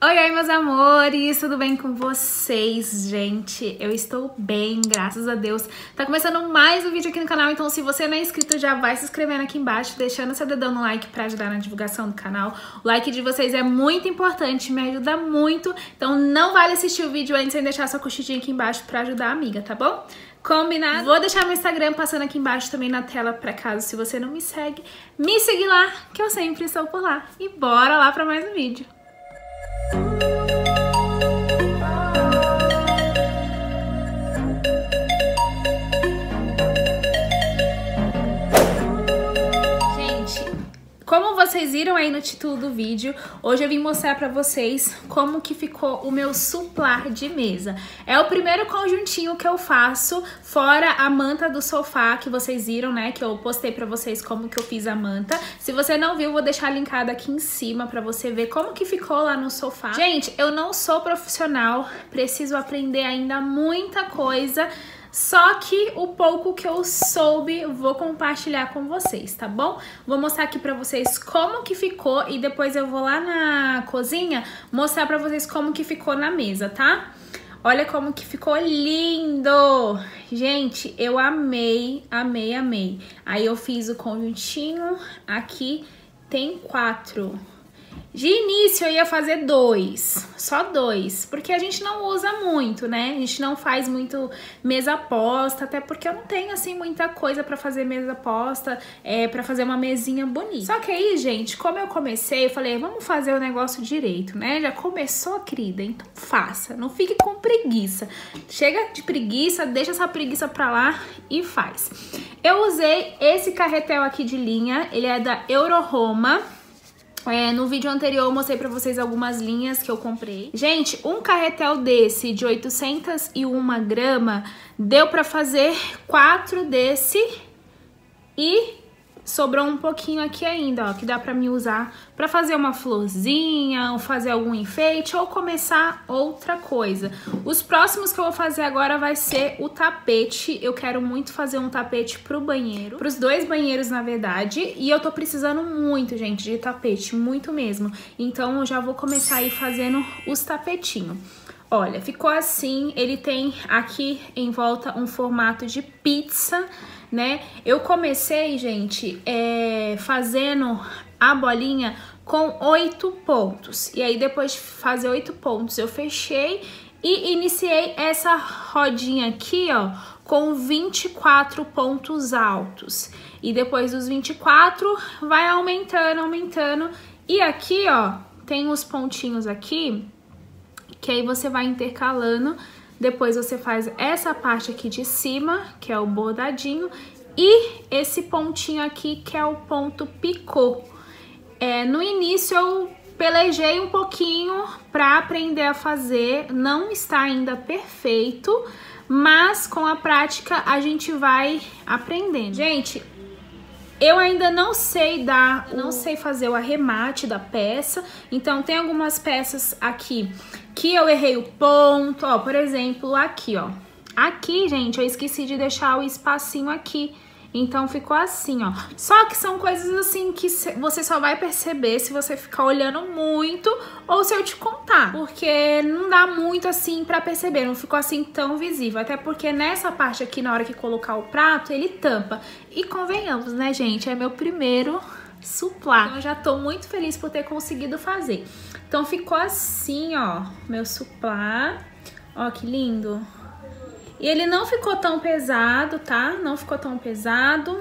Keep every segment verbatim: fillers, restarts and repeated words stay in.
Oi, oi, meus amores, tudo bem com vocês, gente? Eu estou bem, graças a Deus. Tá começando mais um vídeo aqui no canal, então se você não é inscrito, já vai se inscrevendo aqui embaixo, deixando seu dedão no like pra ajudar na divulgação do canal. O like de vocês é muito importante, me ajuda muito, então não vale assistir o vídeo antes sem deixar sua curtidinha aqui embaixo pra ajudar a amiga, tá bom? Combinado? Vou deixar meu Instagram passando aqui embaixo também na tela, pra caso se você não me segue, me seguir lá, que eu sempre estou por lá. E bora lá pra mais um vídeo. Como vocês viram aí no título do vídeo, hoje eu vim mostrar pra vocês como que ficou o meu suplar de mesa. É o primeiro conjuntinho que eu faço, fora a manta do sofá que vocês viram, né? Que eu postei pra vocês como que eu fiz a manta. Se você não viu, vou deixar linkado aqui em cima pra você ver como que ficou lá no sofá. Gente, eu não sou profissional, preciso aprender ainda muita coisa. Só que o pouco que eu soube, vou compartilhar com vocês, tá bom? Vou mostrar aqui pra vocês como que ficou e depois eu vou lá na cozinha mostrar pra vocês como que ficou na mesa, tá? Olha como que ficou lindo! Gente, eu amei, amei, amei. Aí eu fiz o conjuntinho, aqui tem quatro. De início eu ia fazer dois, só dois, porque a gente não usa muito, né? A gente não faz muito mesa posta, até porque eu não tenho, assim, muita coisa pra fazer mesa posta, é, pra fazer uma mesinha bonita. Só que aí, gente, como eu comecei, eu falei, vamos fazer o negócio direito, né? Já começou, querida, então faça, não fique com preguiça. Chega de preguiça, deixa essa preguiça pra lá e faz. Eu usei esse carretel aqui de linha, ele é da Euroroma. É, no vídeo anterior eu mostrei pra vocês algumas linhas que eu comprei. Gente, um carretel desse de oitocentos e uma gramas deu pra fazer quatro desse e sobrou um pouquinho aqui ainda, ó, que dá pra me usar pra fazer uma florzinha, ou fazer algum enfeite, ou começar outra coisa. Os próximos que eu vou fazer agora vai ser o tapete. Eu quero muito fazer um tapete pro banheiro, pros dois banheiros, na verdade, e eu tô precisando muito, gente, de tapete, muito mesmo. Então eu já vou começar aí fazendo os tapetinhos. Olha, ficou assim, ele tem aqui em volta um formato de pizza, né? Eu comecei, gente, é, fazendo a bolinha com oito pontos. E aí, depois de fazer oito pontos, eu fechei e iniciei essa rodinha aqui, ó, com vinte e quatro pontos altos. E depois dos vinte e quatro, vai aumentando, aumentando. E aqui, ó, tem os pontinhos aqui, que aí você vai intercalando. Depois você faz essa parte aqui de cima, que é o bordadinho, e esse pontinho aqui, que é o ponto picô. É, no início eu pelejei um pouquinho pra aprender a fazer, não está ainda perfeito, mas com a prática a gente vai aprendendo. Gente, eu ainda não sei dar, não sei fazer o arremate da peça, então tem algumas peças aqui que eu errei o ponto, ó, por exemplo, aqui, ó. Aqui, gente, eu esqueci de deixar o espacinho aqui, então ficou assim, ó. Só que são coisas assim que você só vai perceber se você ficar olhando muito ou se eu te contar, porque não dá muito assim pra perceber, não ficou assim tão visível, até porque nessa parte aqui, na hora que colocar o prato, ele tampa. E convenhamos, né, gente, é meu primeiro suplar. Então eu já tô muito feliz por ter conseguido fazer. Então ficou assim, ó, meu suplar. Ó que lindo. E ele não ficou tão pesado, tá? Não ficou tão pesado.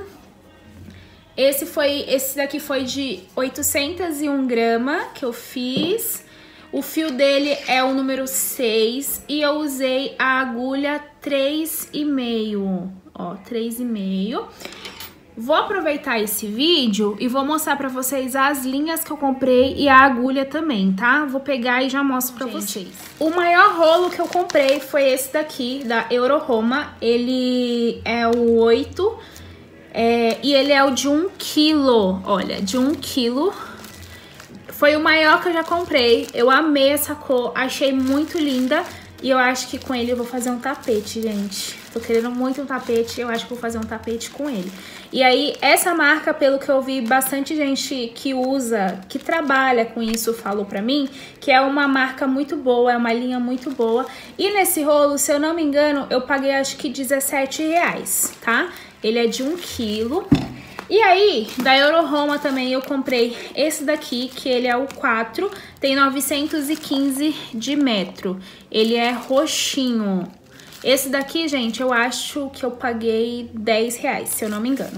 Esse foi, esse daqui foi de oitocentos e uma gramas que eu fiz. O fio dele é o número seis e eu usei a agulha três e meio, ó, três e meio. Vou aproveitar esse vídeo e vou mostrar pra vocês as linhas que eu comprei e a agulha também, tá? Vou pegar e já mostro pra Gente, vocês. O maior rolo que eu comprei foi esse daqui, da Euroroma. Ele é o oito é, e ele é o de um quilo, olha, de um quilo. Foi o maior que eu já comprei. Eu amei essa cor, achei muito linda. E eu acho que com ele eu vou fazer um tapete, gente. Tô querendo muito um tapete, eu acho que vou fazer um tapete com ele. E aí, essa marca, pelo que eu vi, bastante gente que usa, que trabalha com isso, falou pra mim, que é uma marca muito boa, é uma linha muito boa. E nesse rolo, se eu não me engano, eu paguei acho que dezessete reais, tá? Ele é de um quilo. E aí, da Euroroma também eu comprei esse daqui, que ele é o quatro, tem novecentos e quinze de metro. Ele é roxinho. Esse daqui, gente, eu acho que eu paguei dez reais, se eu não me engano.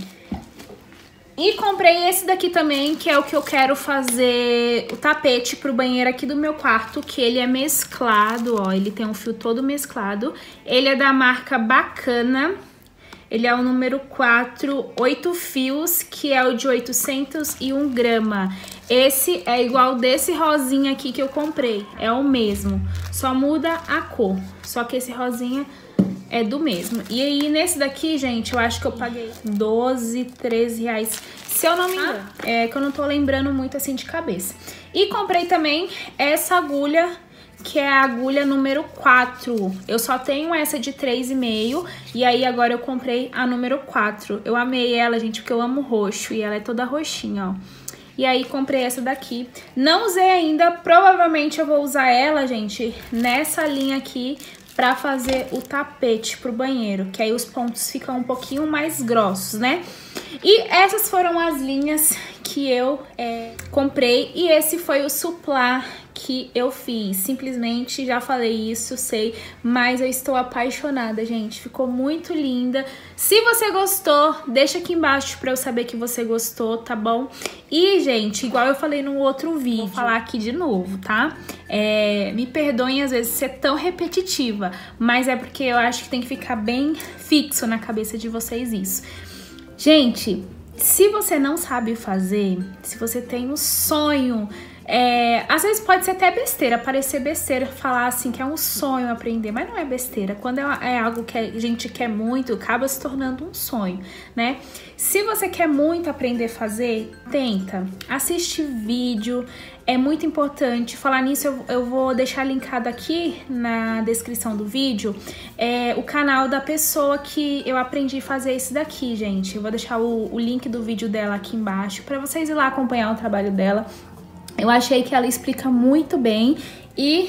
E comprei esse daqui também, que é o que eu quero fazer o tapete pro banheiro aqui do meu quarto, que ele é mesclado, ó, ele tem um fio todo mesclado. Ele é da marca Bacana. Ele é o número quatro, oito fios, que é o de oitocentos e um grama. Esse é igual desse rosinha aqui que eu comprei, é o mesmo, só muda a cor. Só que esse rosinha é do mesmo. E aí, nesse daqui, gente, eu acho que eu paguei doze, treze reais, se eu não me engano. É que eu não tô lembrando muito assim de cabeça. E comprei também essa agulha, que é a agulha número quatro. Eu só tenho essa de três e meio e aí agora eu comprei a número quatro. Eu amei ela, gente, porque eu amo roxo e ela é toda roxinha, ó. E aí comprei essa daqui. Não usei ainda, provavelmente eu vou usar ela, gente, nessa linha aqui pra fazer o tapete pro banheiro, que aí os pontos ficam um pouquinho mais grossos, né? E essas foram as linhas que eu é, comprei e esse foi o suplá que eu fiz. Simplesmente, já falei isso, sei, mas eu estou apaixonada, gente. Ficou muito linda. Se você gostou, deixa aqui embaixo pra eu saber que você gostou, tá bom? E, gente, igual eu falei no outro vídeo, vou falar aqui de novo, tá? É, me perdoem às vezes ser tão repetitiva, mas é porque eu acho que tem que ficar bem fixo na cabeça de vocês isso. Gente, se você não sabe fazer, se você tem um sonho, é, às vezes pode ser até besteira, parecer besteira falar assim que é um sonho aprender, mas não é besteira. Quando é, é algo que a gente quer muito, acaba se tornando um sonho, né? Se você quer muito aprender a fazer, tenta, assiste vídeo, é muito importante. Falar nisso, eu, eu vou deixar linkado aqui na descrição do vídeo é, o canal da pessoa que eu aprendi a fazer isso daqui, gente. Eu vou deixar o, o link do vídeo dela aqui embaixo para vocês ir lá acompanhar o trabalho dela. Eu achei que ela explica muito bem e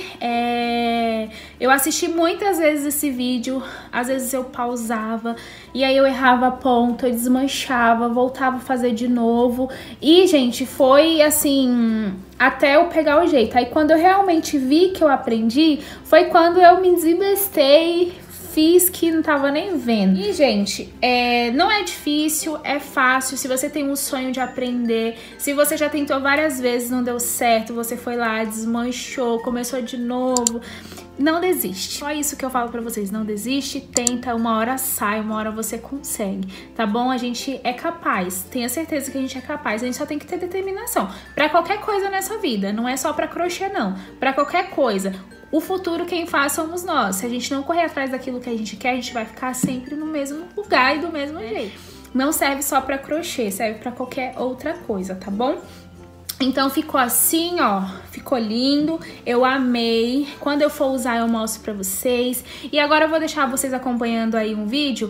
é, eu assisti muitas vezes esse vídeo, às vezes eu pausava e aí eu errava a ponta, eu desmanchava, voltava a fazer de novo e, gente, foi assim, até eu pegar o jeito. Aí quando eu realmente vi que eu aprendi, foi quando eu me desbestei, fiz que não tava nem vendo. E, gente, é, não é difícil, é fácil. Se você tem um sonho de aprender, se você já tentou várias vezes, não deu certo, você foi lá, desmanchou, começou de novo, não desiste. Só isso que eu falo pra vocês, não desiste, tenta, uma hora sai, uma hora você consegue, tá bom? A gente é capaz, tenha certeza que a gente é capaz, a gente só tem que ter determinação. Pra qualquer coisa nessa vida, não é só pra crochê não, pra qualquer coisa. O futuro quem faz somos nós. Se a gente não correr atrás daquilo que a gente quer, a gente vai ficar sempre no mesmo lugar e do mesmo jeito. Não serve só pra crochê, serve pra qualquer outra coisa, tá bom? Então ficou assim, ó, ficou lindo, eu amei. Quando eu for usar eu mostro pra vocês. E agora eu vou deixar vocês acompanhando aí um vídeo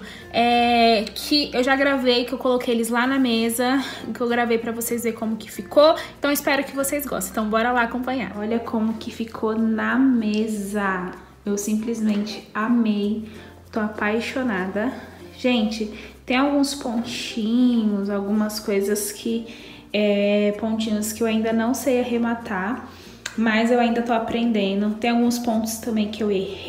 é, que eu já gravei, que eu coloquei eles lá na mesa, que eu gravei pra vocês verem como que ficou. Então espero que vocês gostem, então bora lá acompanhar. Olha como que ficou na mesa, eu simplesmente amei, tô apaixonada. Gente, tem alguns pontinhos, algumas coisas que... É, pontinhos que eu ainda não sei arrematar, mas eu ainda tô aprendendo. Tem alguns pontos também que eu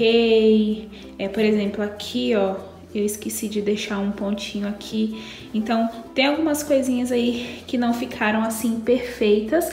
errei, é, por exemplo, aqui, ó, eu esqueci de deixar um pontinho aqui. Então, tem algumas coisinhas aí que não ficaram assim perfeitas,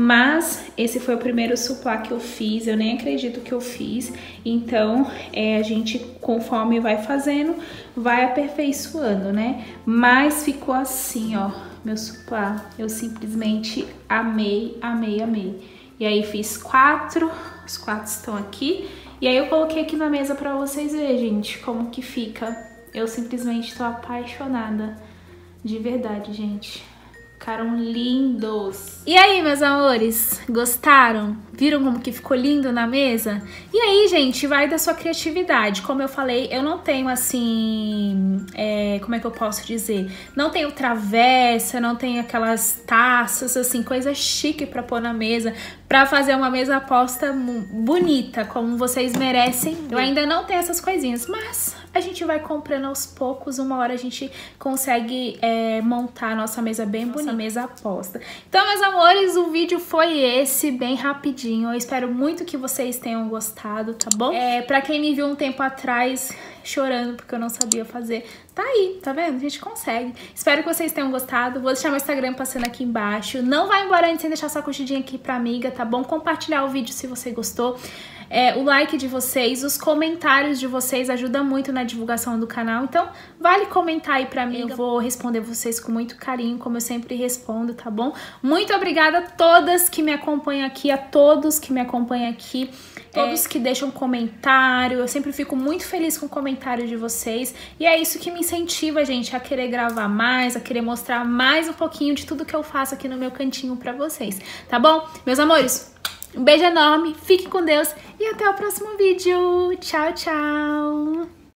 mas esse foi o primeiro suplá que eu fiz, eu nem acredito que eu fiz. Então, é, a gente, conforme vai fazendo, vai aperfeiçoando, né? Mas ficou assim, ó, meu suplá, eu simplesmente amei, amei, amei. E aí fiz quatro, os quatro estão aqui. E aí eu coloquei aqui na mesa pra vocês verem, gente, como que fica. Eu simplesmente tô apaixonada, de verdade, gente. Ficaram lindos. E aí, meus amores, gostaram? Viram como que ficou lindo na mesa? E aí, gente, vai da sua criatividade. Como eu falei, eu não tenho assim, é, como é que eu posso dizer? Não tenho travessa, não tenho aquelas taças, assim, coisa chique pra pôr na mesa, pra fazer uma mesa posta bonita, como vocês merecem. Eu ainda não tenho essas coisinhas, mas a gente vai comprando aos poucos. Uma hora a gente consegue é, montar a nossa mesa bem bonita, mesa posta. Então, meus amores, o vídeo foi esse, bem rapidinho. Eu espero muito que vocês tenham gostado, tá bom? É, pra quem me viu um tempo atrás chorando porque eu não sabia fazer, tá aí, tá vendo? A gente consegue. Espero que vocês tenham gostado. Vou deixar meu Instagram passando aqui embaixo. Não vai embora antes sem deixar sua curtidinha aqui pra amiga, tá bom? Compartilhar o vídeo se você gostou. É, o like de vocês, os comentários de vocês ajudam muito na divulgação do canal. Então, vale comentar aí pra mim. Eu vou responder vocês com muito carinho, como eu sempre respondo, tá bom? Muito obrigada a todas que me acompanham aqui, a todos que me acompanham aqui, todos é, que deixam comentário. Eu sempre fico muito feliz com o comentário de vocês. E é isso que me incentiva, gente, a querer gravar mais, a querer mostrar mais um pouquinho de tudo que eu faço aqui no meu cantinho pra vocês, tá bom? Meus amores, um beijo enorme, fique com Deus e até o próximo vídeo. Tchau, tchau!